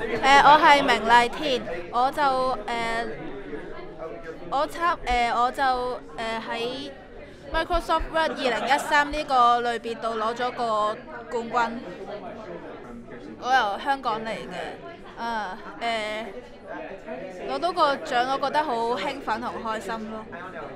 我係明麗天，我就喺Microsoft Word 2013呢個類別度攞咗個冠軍。我由香港嚟嘅，攞到個獎，我覺得好興奮同開心咯。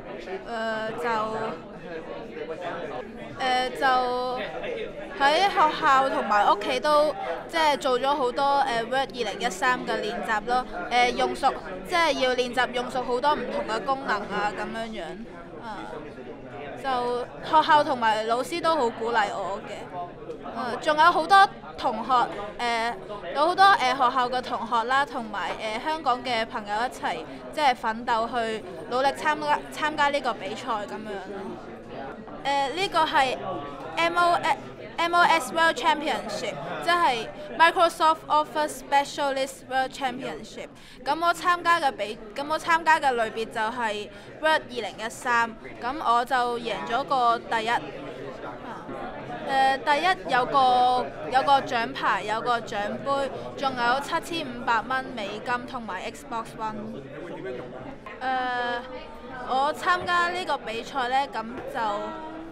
就喺學校同埋屋企都即係做咗好多Word 2013嘅練習咯。用熟即係要練習用熟好多唔同嘅功能啊咁樣樣。就學校同埋老師都好鼓勵我嘅。仲有好多同學，有好多學校嘅同學啦，同埋香港嘅朋友一齊即係奮鬥去努力參加呢個比賽咁樣咯。呢個係 MOS World Championship， 即係 Microsoft Office Specialist World Championship。咁我參加嘅類別就係 Word 2013，咁我就贏咗個第一。第一有個獎牌，有個獎杯，仲有7500蚊美金同埋 Xbox One。我參加呢個比賽呢，咁就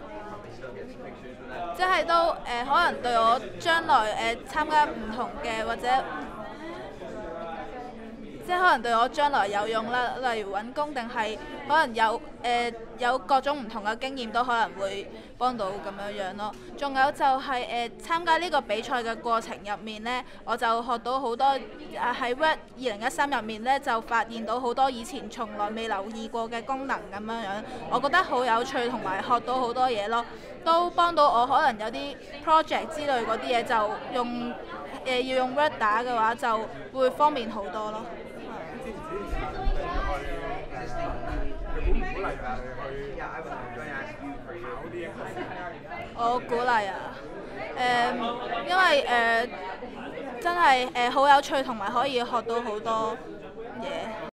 即係都可能對我將來參加唔同嘅或者即係可能對我將來有用啦，例如揾工定係可能有各種唔同嘅經驗都可能會幫到咁樣樣咯。仲有就係參加呢個比賽嘅過程入面呢，我就學到好多喺 Word 2013入面呢，就發現到好多以前從來未留意過嘅功能咁樣樣，我覺得好有趣同埋學到好多嘢咯，都幫到我可能有啲 project 之類嗰啲嘢就要用 Word 打嘅話就會方便好多咯。我鼓勵啊，因為真係好有趣同埋可以學到好多嘢。